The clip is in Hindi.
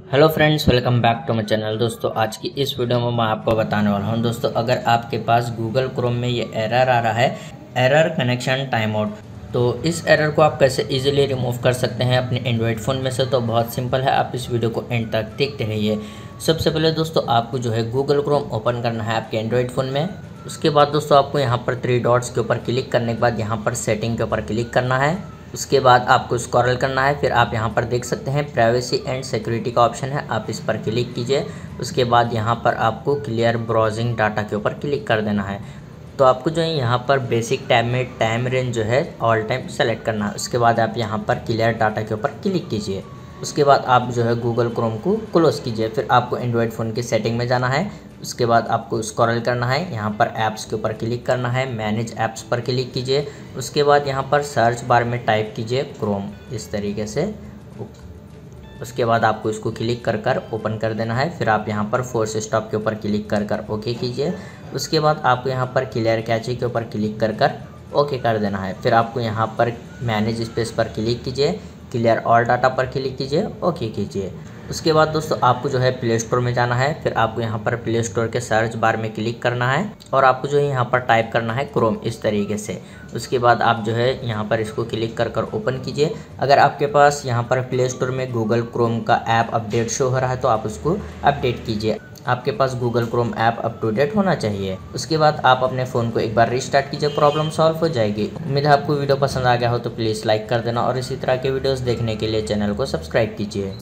Hello friends, welcome back to my channel. दोस्तों, आज की इस वीडियो में मैं आपको बताने वाला हूं दोस्तों, अगर आपके पास गूगल क्रोम में ये एरर आ रहा है, एरर कनेक्शन टाइम आउट, तो इस एरर को आप कैसे इजीली रिमूव कर सकते हैं अपने एंड्रॉयड फ़ोन में से। तो बहुत सिंपल है, आप इस वीडियो को एंड तक देखते रहिए। सबसे पहले दोस्तों, आपको जो है गूगल क्रोम ओपन करना है आपके एंड्रॉयड फ़ोन में। उसके बाद दोस्तों, आपको यहाँ पर 3 डॉट्स के ऊपर क्लिक करने के बाद यहाँ पर सेटिंग के ऊपर क्लिक करना है। उसके बाद आपको स्क्रॉल करना है, फिर आप यहाँ पर देख सकते हैं प्राइवेसी एंड सिक्योरिटी का ऑप्शन है, आप इस पर क्लिक कीजिए। उसके बाद यहाँ पर आपको क्लियर ब्राउजिंग डाटा के ऊपर क्लिक कर देना है। तो आपको जो है यहाँ पर बेसिक टैब में टाइम रेंज जो है ऑल टाइम सेलेक्ट करना है। उसके बाद आप यहाँ पर क्लियर डाटा के ऊपर क्लिक कीजिए। उसके बाद आप जो है गूगल क्रोम को क्लोज़ कीजिए। फिर आपको एंड्रॉयड फ़ोन की सेटिंग में जाना है। उसके बाद आपको स्क्रॉल करना है, यहाँ पर ऐप्स के ऊपर क्लिक करना है, मैनेज ऐप्स पर क्लिक कीजिए। उसके बाद यहाँ पर सर्च बार में टाइप कीजिए क्रोम, इस तरीके से। उसके बाद आपको इसको क्लिक कर कर ओपन कर देना है। फिर आप यहाँ पर फोर्स स्टॉप के ऊपर क्लिक कर कर ओके कीजिए। उसके बाद आपको यहाँ पर क्लियर कैचे के ऊपर क्लिक कर कर ओके कर देना है। फिर आपको यहाँ पर मैनेज स्पेस पर क्लिक कीजिए, क्लियर ऑल डाटा पर क्लिक कीजिए, ओके कीजिए। उसके बाद दोस्तों, आपको जो है प्ले स्टोर में जाना है। फिर आपको यहाँ पर प्ले स्टोर के सर्च बार में क्लिक करना है और आपको जो है यहाँ पर टाइप करना है क्रोम, इस तरीके से। उसके बाद आप जो है यहाँ पर इसको क्लिक कर कर ओपन कीजिए। अगर आपके पास यहाँ पर प्ले स्टोर में गूगल क्रोम का ऐप अपडेट शो हो रहा है तो आप उसको अपडेट कीजिए। आपके पास Google Chrome app up to date होना चाहिए। उसके बाद आप अपने फ़ोन को एक बार रिस्टार्ट कीजिए, प्रॉब्लम सॉल्व हो जाएगी। उम्मीद है आपको वीडियो पसंद आ गया हो तो प्लीज़ लाइक कर देना और इसी तरह के वीडियोस देखने के लिए चैनल को सब्सक्राइब कीजिए।